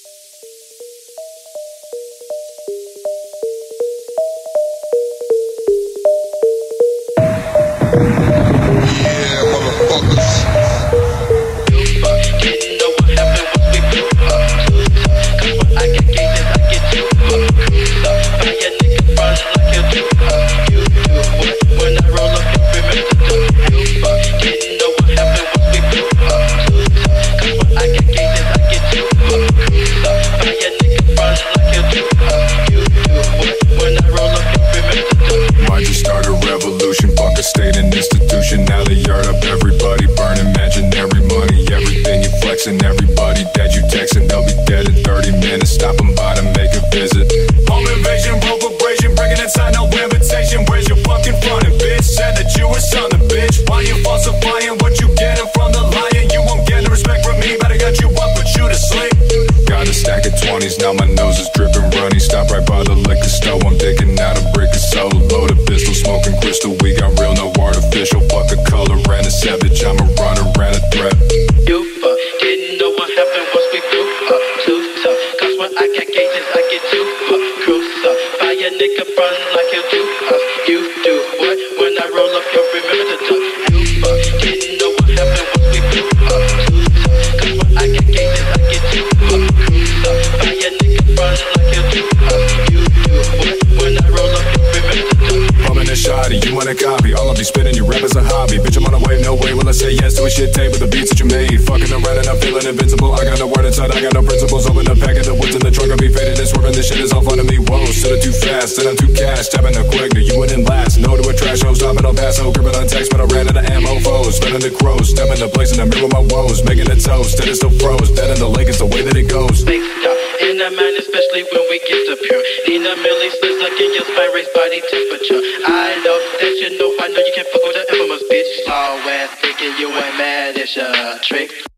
And everybody that you texting, they'll be dead in 30 minutes. Stop them by to make a visit. Home invasion, rope abrasion, breaking inside, no invitation. Where's your fucking frontin', bitch? Said that you were something, bitch. Why you falsifying what you getting from the lion? You won't get no respect from me, but I got you up, put you to sleep. Got a stack of 20s, now my nose is dripping runny. Stop right by the liquor store, I'm digging out a brick of soda. Load a pistol, smoking crystal, we got real, no artificial. Fuck a color and a savage, I'm a runner and a threat. Didn't know what happened once we blew up too tough. Cause when I got gauges, I get too cruise up. Buy a nigga run like you do us. You do what? When I roll up, you'll remember the duck. You didn't know what happened once we blew up too tough. Cause when I got gauges, I get too cruise up. Buy a nigga run like you do us. You do what? When I roll up, you'll remember the duck. Pumping a shotty, you want a copy? All of these spitting, you rap as a hobby. Bitch, I'm on a wave, no way will I say yes to a shit tape with the beats that you made. Fucking around and I'm feeling invincible. I got no word inside, I got no principles. Open the pack of the woods in the trunk, I'll be faded and swerving. This shit is all fun to me. Whoa, said it too fast, said I'm too cash. Tapping the quick, no, you wouldn't last. No to a trash hoe, stopping on pass, no gripping on text, but I ran out of ammo foes. Spinning the crows, stepping the place in the mirror with my woes. Making it toast, dead is still froze. Dead in the lake is the way that it goes. Big stop in the mind, especially when we get to pure. Need a milli splits like in your spine, raise body temperature. I know that you know, I know you can't fuck with the infamous bitch. Slow ass thinking you ain't mad, it's a trick.